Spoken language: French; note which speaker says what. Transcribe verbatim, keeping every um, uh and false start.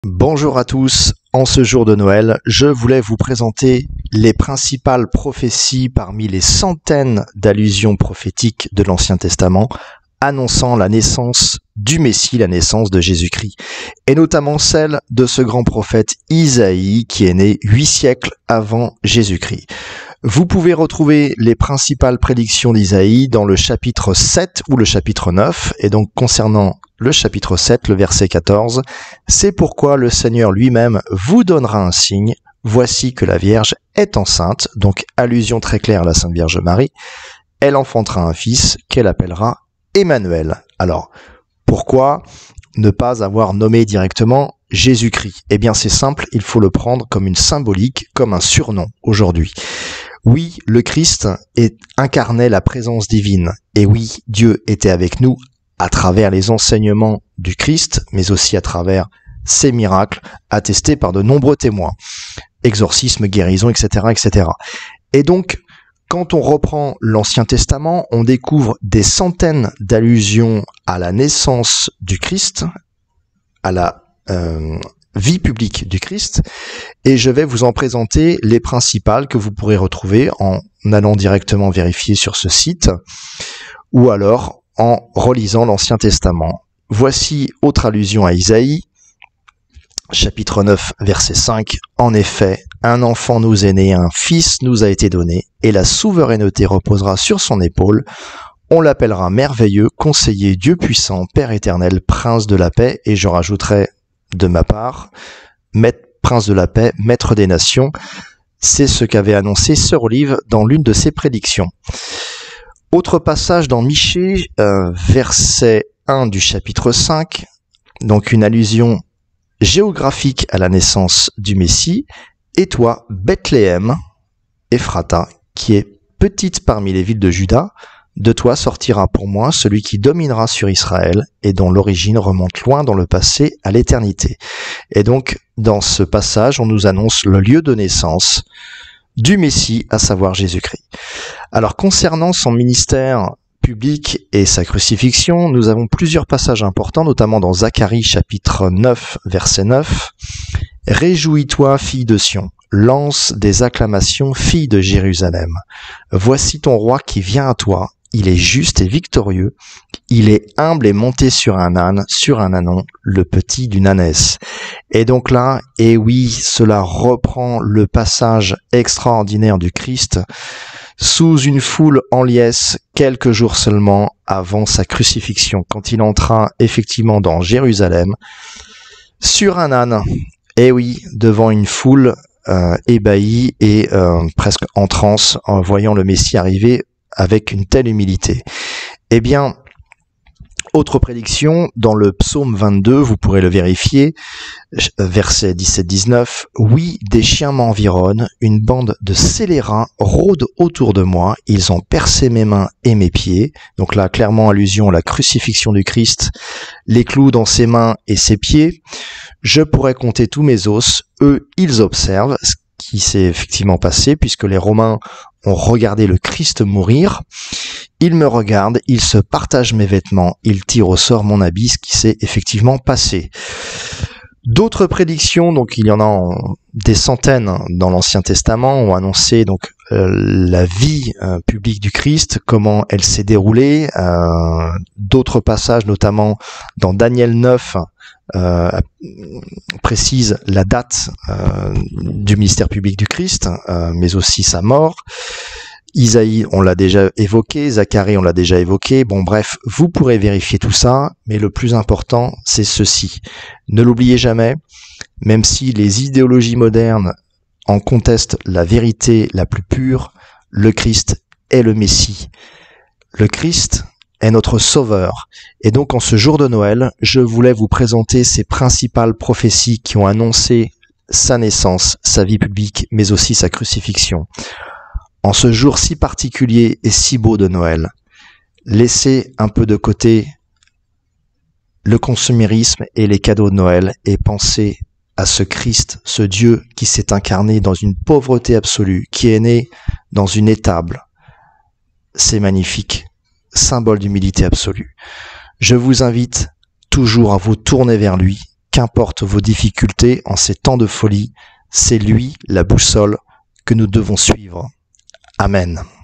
Speaker 1: Bonjour à tous, en ce jour de Noël, je voulais vous présenter les principales prophéties parmi les centaines d'allusions prophétiques de l'Ancien Testament annonçant la naissance du Messie, la naissance de Jésus-Christ, et notamment celle de ce grand prophète Isaïe qui est né huit siècles avant Jésus-Christ. Vous pouvez retrouver les principales prédictions d'Isaïe dans le chapitre sept ou le chapitre neuf, et donc concernant le chapitre sept, le verset quatorze, « C'est pourquoi le Seigneur lui-même vous donnera un signe, voici que la Vierge est enceinte », donc allusion très claire à la Sainte Vierge Marie, « elle enfantera un fils qu'elle appellera Emmanuel ». Alors, pourquoi ne pas avoir nommé directement Jésus-Christ? Eh bien c'est simple, il faut le prendre comme une symbolique, comme un surnom aujourd'hui. Oui, le Christ est, incarnait la présence divine, et oui, Dieu était avec nous à travers les enseignements du Christ, mais aussi à travers ses miracles, attestés par de nombreux témoins, exorcismes, guérisons, et cetera, et cetera. Et donc, quand on reprend l'Ancien Testament, on découvre des centaines d'allusions à la naissance du Christ, à la euh, vie publique du Christ, et je vais vous en présenter les principales que vous pourrez retrouver en allant directement vérifier sur ce site, ou alors en relisant l'Ancien Testament. Voici autre allusion à Isaïe, chapitre neuf, verset cinq. « En effet, un enfant nous est né, un fils nous a été donné, et la souveraineté reposera sur son épaule. On l'appellera merveilleux, conseiller, Dieu puissant, Père éternel, prince de la paix. » Et je rajouterai de ma part, maître, prince de la paix, maître des nations. C'est ce qu'avait annoncé Sœur Olive dans l'une de ses prédictions. Autre passage dans Michée, euh, verset un du chapitre cinq, donc une allusion géographique à la naissance du Messie. « Et toi, Bethléem, Ephrata, qui est petite parmi les villes de Juda, de toi sortira pour moi celui qui dominera sur Israël et dont l'origine remonte loin dans le passé à l'éternité. » Et donc, dans ce passage, on nous annonce le lieu de naissance du Messie, à savoir Jésus-Christ. Alors, concernant son ministère public et sa crucifixion, nous avons plusieurs passages importants, notamment dans Zacharie chapitre neuf, verset neuf. « Réjouis-toi, fille de Sion, lance des acclamations, fille de Jérusalem. Voici ton roi qui vient à toi, il est juste et victorieux, il est humble et monté sur un âne, sur un ânon, le petit d'une ânesse. » Et donc là, et oui, cela reprend le passage extraordinaire du Christ sous une foule en liesse quelques jours seulement avant sa crucifixion, quand il entra effectivement dans Jérusalem sur un âne, et oui, devant une foule euh, ébahie et euh, presque en transe en voyant le Messie arriver avec une telle humilité. Eh bien, autre prédiction, dans le psaume vingt-deux, vous pourrez le vérifier, verset dix-sept dix-neuf, « Oui, des chiens m'environnent, une bande de scélérats rôde autour de moi, ils ont percé mes mains et mes pieds. » Donc là, clairement allusion à la crucifixion du Christ, les clous dans ses mains et ses pieds. « Je pourrais compter tous mes os, eux, ils observent. » Ce qui s'est effectivement passé, puisque les Romains ont regardé le Christ mourir. Ils me regardent, ils se partagent mes vêtements, ils tirent au sort mon habit, ce qui s'est effectivement passé. D'autres prédictions, donc il y en a en, des centaines dans l'Ancien Testament, ont annoncé donc euh, la vie euh, publique du Christ, comment elle s'est déroulée. Euh, d'autres passages, notamment dans Daniel neuf, euh, précisent la date euh, du ministère public du Christ, euh, mais aussi sa mort. Isaïe, on l'a déjà évoqué, Zacharie, on l'a déjà évoqué. Bon, bref, vous pourrez vérifier tout ça, mais le plus important, c'est ceci. Ne l'oubliez jamais, même si les idéologies modernes en contestent la vérité la plus pure, le Christ est le Messie. Le Christ est notre Sauveur. Et donc, en ce jour de Noël, je voulais vous présenter ces principales prophéties qui ont annoncé sa naissance, sa vie publique, mais aussi sa crucifixion. En ce jour si particulier et si beau de Noël, laissez un peu de côté le consumérisme et les cadeaux de Noël et pensez à ce Christ, ce Dieu qui s'est incarné dans une pauvreté absolue, qui est né dans une étable. C'est magnifique, symbole d'humilité absolue. Je vous invite toujours à vous tourner vers lui qu'importent vos difficultés en ces temps de folie, c'est lui la boussole que nous devons suivre. Amen.